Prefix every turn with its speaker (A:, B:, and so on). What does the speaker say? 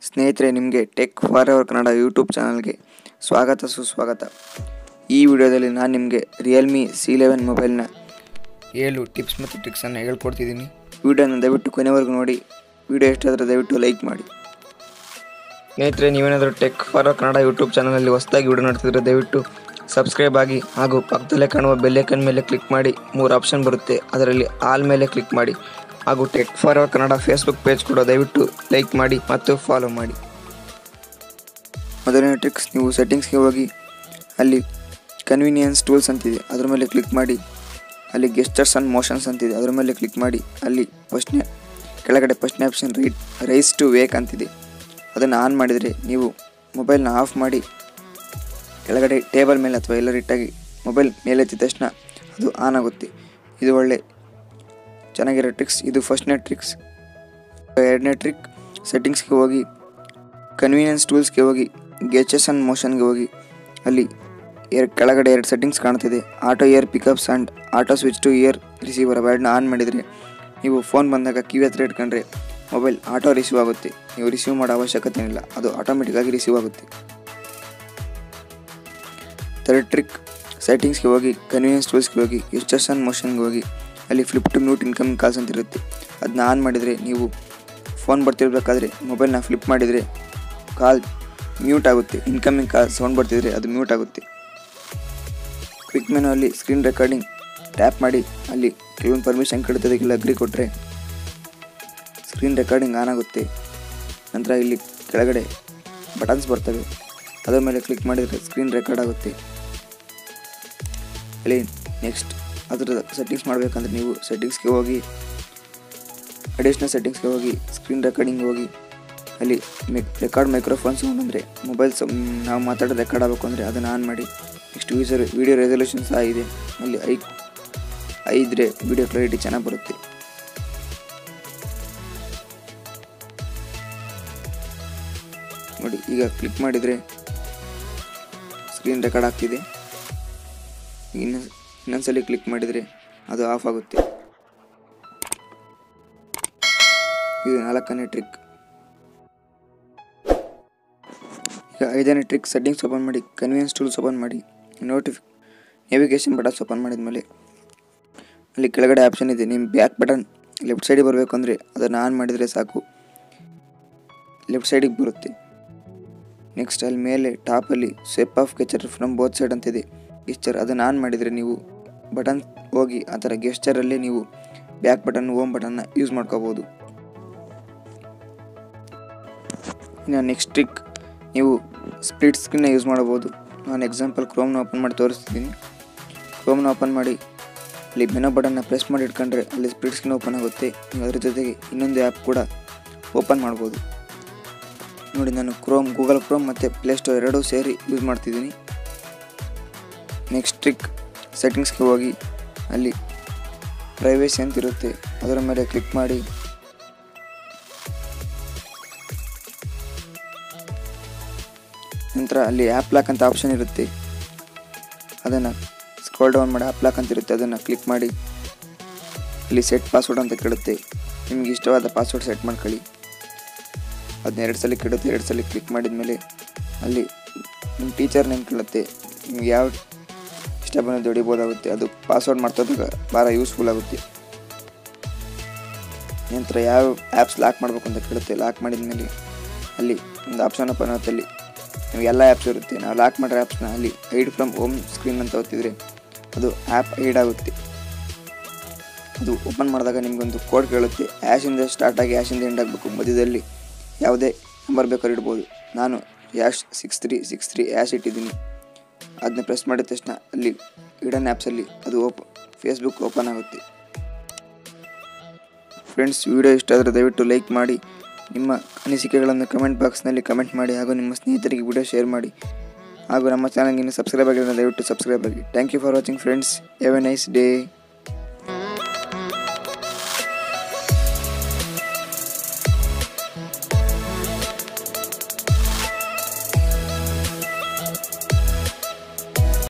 A: ಸ್ನೇಹಿತರೆ, ನಿಮಗೆ Tech For Ever Kannada YouTube ಚಾನಲ್ಗೆ ಸ್ವಾಗತ ಸುಸ್ವಾಗತ. ಈ ವಿಡಿಯೋದಲ್ಲಿ ನಾನು ನಿಮಗೆ ರಿಯಲ್ಮಿ C11 ಮೊಬೈಲ್ನ 7 ಟಿಪ್ಸ್ ಮತ್ತು ಟ್ರಿಕ್ಸನ್ನು ಹೇಳ್ಕೊಡ್ತಿದ್ದೀನಿ. ವಿಡಿಯೋನ ದಯವಿಟ್ಟು ಕೊನೆವರೆಗೂ ನೋಡಿ. ವಿಡಿಯೋ ಇಷ್ಟ ಆದರೆ ದಯವಿಟ್ಟು ಲೈಕ್ ಮಾಡಿ. ಸ್ನೇಹಿತರೆ, ನೀವೇನಾದರೂ Tech For Ever Kannada YouTube ಚಾನಲಲ್ಲಿ ಹೊಸದಾಗಿ ವಿಡಿಯೋ ನೋಡ್ತಿದ್ರೆ ದಯವಿಟ್ಟು ಸಬ್ಸ್ಕ್ರೈಬ್ ಆಗಿ ಹಾಗೂ ಪಕ್ಕದಲ್ಲೇ ಕಾಣುವ ಬೆಲ್ಲೈಕನ್ ಮೇಲೆ ಕ್ಲಿಕ್ ಮಾಡಿ. 3 ಆಪ್ಷನ್ ಬರುತ್ತೆ, ಅದರಲ್ಲಿ ಆಲ್ ಮೇಲೆ ಕ್ಲಿಕ್ ಮಾಡಿ. ಹಾಗೂ Tech For Ever Kannada Facebook page ಕೂಡ ದಯವಿಟ್ಟು ಲೈಕ್ ಮಾಡಿ ಮತ್ತು ಫಾಲೋ ಮಾಡಿ. ಮೊದಲನೇ ಟ್ರಿಕ್ಸ್, ನೀವು ಸೆಟ್ಟಿಂಗ್ಸ್ಗೆ ಹೋಗಿ ಅಲ್ಲಿ ಕನ್ವೀನಿಯನ್ಸ್ ಟೂಲ್ಸ್ ಅಂತಿದೆ, ಅದರ ಮೇಲೆ ಕ್ಲಿಕ್ ಮಾಡಿ. ಅಲ್ಲಿ ಗೆಸ್ಚರ್ಸ್ ಆ್ಯಂಡ್ ಮೋಷನ್ಸ್ ಅಂತಿದೆ, ಅದರ ಮೇಲೆ ಕ್ಲಿಕ್ ಮಾಡಿ. ಅಲ್ಲಿ ಕೆಳಗಡೆ ಫಸ್ಟ್ನೇ ಆಪ್ಷನ್ ರೈಸ್ ಟು ವೇಕ್ ಅಂತಿದೆ, ಅದನ್ನು ಆನ್ ಮಾಡಿದರೆ ನೀವು ಮೊಬೈಲ್ನ ಆಫ್ ಮಾಡಿ ಕೆಳಗಡೆ ಟೇಬಲ್ ಮೇಲೆ ಅಥವಾ ಎಲ್ಲರ ಇಟ್ಟಾಗಿ ಮೊಬೈಲ್ ಮೇಲೆತ್ತಿದ ತಕ್ಷಣ ಅದು ಆನ್ ಆಗುತ್ತೆ. ಇದು ಒಳ್ಳೆ ಚೆನ್ನಾಗಿರೋ ಟ್ರಿಕ್ಸ್. ಇದು ಫಸ್ಟ್ನೇ ಟ್ರಿಕ್ಸ್. ಎರಡನೇ ಟ್ರಿಕ್, ಸೆಟ್ಟಿಂಗ್ಸ್ಗೆ ಹೋಗಿ ಕನ್ವೀನಿಯನ್ಸ್ ಟೂಲ್ಸ್ಗೆ ಹೋಗಿ ಗೆಸ್ಚರ್ಸ್ ಆ್ಯಂಡ್ ಮೋಷನ್ಗೆ ಹೋಗಿ ಅಲ್ಲಿ ಕೆಳಗಡೆ 2 ಸೆಟ್ಟಿಂಗ್ಸ್ ಕಾಣ್ತಿದೆ, auto ear pickups and auto switch to ear receiver. ಅವೆರಡನ್ನ ಆನ್ ಮಾಡಿದರೆ ನೀವು ಫೋನ್ ಬಂದಾಗ ಕಿವಿ ಹತ್ರ ಇಟ್ಕೊಂಡ್ರೆ ಮೊಬೈಲ್ ಆಟೋ ರಿಸೀವ್ ಆಗುತ್ತೆ. ನೀವು ರಿಸೀವ್ ಮಾಡೋ ಅವಶ್ಯಕತೆ ಇಲ್ಲ, ಅದು ಆಟೋಮೆಟಿಕ್ಕಾಗಿ ರಿಸೀವ್ ಆಗುತ್ತೆ. ಥರ್ಡ್ ಟ್ರಿಕ್, ಸೆಟ್ಟಿಂಗ್ಸ್ಗೆ ಹೋಗಿ ಕನ್ವೀನಿಯನ್ಸ್ ಟೂಲ್ಸ್ಗೆ ಹೋಗಿ ಗೆಸ್ಚರ್ಸ್ ಆ್ಯಂಡ್ ಮೋಷನ್ಗೆ ಹೋಗಿ ಅಲ್ಲಿ flip to mute incoming calls ಅಂತ ಇರುತ್ತೆ, ಅದನ್ನ ಆನ್ ಮಾಡಿದರೆ ನೀವು ಫೋನ್ ಬರ್ತಿರ್ಬೇಕಾದ್ರೆ ಮೊಬೈಲ್ನ ಫ್ಲಿಪ್ ಮಾಡಿದರೆ ಕಾಲ್ ಮ್ಯೂಟ್ ಆಗುತ್ತೆ. ಇನ್ಕಮಿಂಗ್ ಕಾಲ್ ಸೌಂಡ್ ಬರ್ತಿದ್ರೆ ಅದು ಮ್ಯೂಟ್ ಆಗುತ್ತೆ. ಕ್ವಿಕ್ ಮೆನು ಅಲ್ಲಿ ಸ್ಕ್ರೀನ್ ರೆಕಾರ್ಡಿಂಗ್ ಟ್ಯಾಪ್ ಮಾಡಿ ಅಲ್ಲಿ ಕೆಲವೊಂದು ಪರ್ಮಿಷನ್ ಕೇಳುತ್ತದಕ್ಕೆಲ್ಲ ಅಗ್ರಿ ಕೊಟ್ಟರೆ ಸ್ಕ್ರೀನ್ ರೆಕಾರ್ಡಿಂಗ್ ಆನ್ ಆಗುತ್ತೆ. ನಂತರ ಇಲ್ಲಿ ಕೆಳಗಡೆ ಬಟನ್ಸ್ ಬರ್ತವೆ, ಅದರ ಮೇಲೆ ಕ್ಲಿಕ್ ಮಾಡಿದರೆ ಸ್ಕ್ರೀನ್ ರೆಕಾರ್ಡ್ ಆಗುತ್ತೆ. ಅಲ್ಲಿ ನೆಕ್ಸ್ಟ್ ಅದರ ಸೆಟ್ಟಿಂಗ್ಸ್ ಮಾಡಬೇಕಂದ್ರೆ ನೀವು ಸೆಟ್ಟಿಂಗ್ಸ್ಗೆ ಹೋಗಿ ಅಡಿಷ್ನಲ್ ಸೆಟ್ಟಿಂಗ್ಸ್ಗೆ ಹೋಗಿ ಸ್ಕ್ರೀನ್ ರೆಕಾರ್ಡಿಂಗ್ ಹೋಗಿ ಅಲ್ಲಿ ರೆಕಾರ್ಡ್ ಮೈಕ್ರೋಫೋನ್ ಸೌಂಡ್ ಅಂದರೆ ಮೊಬೈಲ್ ನಾವು ಮಾತಾಡೋದು ರೆಕಾರ್ಡ್ ಆಗಬೇಕು ಅಂದರೆ ಅದನ್ನು ಆನ್ ಮಾಡಿ. ನೆಕ್ಸ್ಟ್ ವಿಡಿಯೋ ರೆಸಲ್ಯೂಷನ್ ಸಹ ಇದೆ, ಅಲ್ಲಿ ಐ ಇದ್ದರೆ ವಿಡಿಯೋ ಕ್ಲಾರಿಟಿ ಚೆನ್ನಾಗಿ ಬರುತ್ತೆ. ನೋಡಿ, ಈಗ ಕ್ಲಿಕ್ ಮಾಡಿದರೆ ಸ್ಕ್ರೀನ್ ರೆಕಾರ್ಡ್ ಆಗ್ತಿದೆ. ಇನ್ನೊಂದ್ಸಲಿ ಕ್ಲಿಕ್ ಮಾಡಿದರೆ ಅದು ಆಫ್ ಆಗುತ್ತೆ. ಇದು 4ನೇ ಟ್ರಿಕ್. ಈಗ 5ನೇ ಟ್ರಿಕ್, ಸೆಟ್ಟಿಂಗ್ಸ್ ಓಪನ್ ಮಾಡಿ, ಕನ್ವೀನಿಯನ್ಸ್ ಟೂಲ್ಸ್ ಓಪನ್ ಮಾಡಿ, ನೇವಿಗೇಷನ್ ಬಟನ್ಸ್ ಓಪನ್ ಮಾಡಿದ ಮೇಲೆ ಅಲ್ಲಿ ಕೆಳಗಡೆ ಆಪ್ಷನ್ ಇದೆ, ನಿಮ್ಮ ಬ್ಯಾಕ್ ಬಟನ್ ಲೆಫ್ಟ್ ಸೈಡಿಗೆ ಬರಬೇಕು ಅಂದರೆ ಅದನ್ನು ಆನ್ ಮಾಡಿದರೆ ಸಾಕು, ಲೆಫ್ಟ್ ಸೈಡಿಗೆ ಬರುತ್ತೆ. ನೆಕ್ಸ್ಟ್ ಅಲ್ಲಿ ಮೇಲೆ ಟಾಪಲ್ಲಿ swipe off gesture from both side ಅಂತಿದೆ, ಗೆಸ್ಚರ್ ಅದನ್ನು ಆನ್ ಮಾಡಿದರೆ ನೀವು ಬಟನ್ ಹೋಗಿ ಆ ಥರ ಗೆಸ್ಚರಲ್ಲಿ ನೀವು ಬ್ಯಾಕ್ ಬಟನ್ ಹೋಮ್ ಬಟನ್ನ ಯೂಸ್ ಮಾಡ್ಕೋಬೋದು. ಇನ್ನು ನೆಕ್ಸ್ಟ್ ಟ್ರಿಕ್, ನೀವು ಸ್ಪ್ಲಿಟ್ ಸ್ಕ್ರೀನ್ನ ಯೂಸ್ ಮಾಡ್ಬೋದು. ನಾನು ಎಕ್ಸಾಂಪಲ್ ಕ್ರೋಮ್ನ ಓಪನ್ ಮಾಡಿ ತೋರಿಸ್ತಿದ್ದೀನಿ. ಕ್ರೋಮ್ನ ಓಪನ್ ಮಾಡಿ ಅಲ್ಲಿ ಮೆನು ಬಟನ್ನ ಪ್ರೆಸ್ ಮಾಡಿ ಇಟ್ಕೊಂಡ್ರೆ ಅಲ್ಲಿ ಸ್ಪ್ಲಿಟ್ ಸ್ಕ್ರೀನ್ ಓಪನ್ ಆಗುತ್ತೆ. ನೀವು ಅದರ ಜೊತೆಗೆ ಇನ್ನೊಂದು ಆ್ಯಪ್ ಕೂಡ ಓಪನ್ ಮಾಡ್ಬೋದು. ನೋಡಿ, ನಾನು ಗೂಗಲ್ ಕ್ರೋಮ್ ಮತ್ತು ಪ್ಲೇಸ್ಟೋರ್ ಎರಡೂ ಸೇರಿ ಯೂಸ್ ಮಾಡ್ತಿದ್ದೀನಿ. ನೆಕ್ಸ್ಟ್ ಟ್ರಿಕ್, ಸೆಟ್ಟಿಂಗ್ಸ್ಗೆ ಹೋಗಿ ಅಲ್ಲಿ ಪ್ರೈವೇಸಿ ಅಂತ ಇರುತ್ತೆ, ಅದರ ಮೇಲೆ ಕ್ಲಿಕ್ ಮಾಡಿ ನಂತರ ಅಲ್ಲಿ ಆ್ಯಪ್ ಲಾಕ್ ಅಂತ ಆಪ್ಷನ್ ಇರುತ್ತೆ, ಅದನ್ನು ಸ್ಕ್ರೋಲ್ ಡೌನ್ ಮಾಡಿ ಆ್ಯಪ್ ಲಾಕ್ ಅಂತ ಇರುತ್ತೆ, ಅದನ್ನು ಕ್ಲಿಕ್ ಮಾಡಿ ಅಲ್ಲಿ ಸೆಟ್ ಪಾಸ್ವರ್ಡ್ ಅಂತ ಕೇಳುತ್ತೆ. ನಿಮಗೆ ಇಷ್ಟವಾದ ಪಾಸ್ವರ್ಡ್ ಸೆಟ್ ಮಾಡ್ಕೊಳ್ಳಿ. ಅದನ್ನ 2 ಸಲ ಕೇಳುತ್ತೆ. 2 ಸಲ ಕ್ಲಿಕ್ ಮಾಡಿದ ಮೇಲೆ ಅಲ್ಲಿ ನಿಮ್ಮ ಟೀಚರ್ ನೇಮ್ ಕೇಳುತ್ತೆ, ನಿಮ್ಗೆ ಯಾವ ಇಷ್ಟ ಬಂದು ಹೊಡಿಬೋದಾಗುತ್ತೆ. ಅದು ಪಾಸ್ವರ್ಡ್ ಮಾಡ್ತೋದಾಗ ಭಾಳ ಯೂಸ್ಫುಲ್ ಆಗುತ್ತೆ. ನಂತರ ಯಾವ ಆ್ಯಪ್ಸ್ ಲಾಕ್ ಮಾಡಬೇಕು ಅಂತ ಕೇಳುತ್ತೆ. ಲಾಕ್ ಮಾಡಿದ ಮೇಲೆ ಅಲ್ಲಿ ಒಂದು ಆಪ್ಷನ್ ಓಪನ್ ಆಗುತ್ತೆ, ಅಲ್ಲಿ ನಿಮಗೆ ಎಲ್ಲ ಆ್ಯಪ್ಸ್ ಇರುತ್ತೆ. ನಾವು ಲಾಕ್ ಮಾಡಿರೋ ಆ್ಯಪ್ಸ್ನ ಅಲ್ಲಿ ಹೈಡ್ ಫ್ರಮ್ ಹೋಮ್ ಸ್ಕ್ರೀನ್ ಅಂತ ಓದ್ತಿದ್ರೆ ಅದು ಆ್ಯಪ್ ಹೈಡ್ ಆಗುತ್ತೆ. ಅದು ಓಪನ್ ಮಾಡಿದಾಗ ನಿಮಗೊಂದು ಕೋಡ್ ಕೇಳುತ್ತೆ, ಆ್ಯಶಿಂದ ಸ್ಟಾರ್ಟ್ ಆಗಿ ಆ್ಯಶಿಂದ ಎಂಡ್ ಆಗಬೇಕು. ಮಧ್ಯದಲ್ಲಿ ಯಾವುದೇ ನಂಬರ್ ಬೇಕಾದ್ರೂ ಇಡ್ಬೋದು. ನಾನು #6363 ಆ್ಯಶ್ ಇಟ್ಟಿದ್ದೀನಿ. ಅದನ್ನ ಪ್ರೆಸ್ ಮಾಡಿದ ತಕ್ಷಣ ಅಲ್ಲಿ ಹಿಡನ್ ಆ್ಯಪ್ಸಲ್ಲಿ ಅದು ಫೇಸ್ಬುಕ್ ಓಪನ್ ಆಗುತ್ತೆ. ಫ್ರೆಂಡ್ಸ್, ವಿಡಿಯೋ ಇಷ್ಟ ಆದರೆ ದಯವಿಟ್ಟು ಲೈಕ್ ಮಾಡಿ, ನಿಮ್ಮ ಅನಿಸಿಕೆಗಳನ್ನು ಕಮೆಂಟ್ ಬಾಕ್ಸ್ನಲ್ಲಿ ಕಮೆಂಟ್ ಮಾಡಿ, ಹಾಗೂ ನಿಮ್ಮ ಸ್ನೇಹಿತರಿಗೆ ವಿಡಿಯೋ ಶೇರ್ ಮಾಡಿ, ಹಾಗೂ ನಮ್ಮ ಚಾನಲ್ಗೆ ಇನ್ನೂ ಸಬ್ಸ್ಕ್ರೈಬ್ ಆಗಿರೋದ್ರಿಂದ ದಯವಿಟ್ಟು ಸಬ್ಸ್ಕ್ರೈಬ್ ಆಗಿ. Thank you for watching friends. Have a nice day.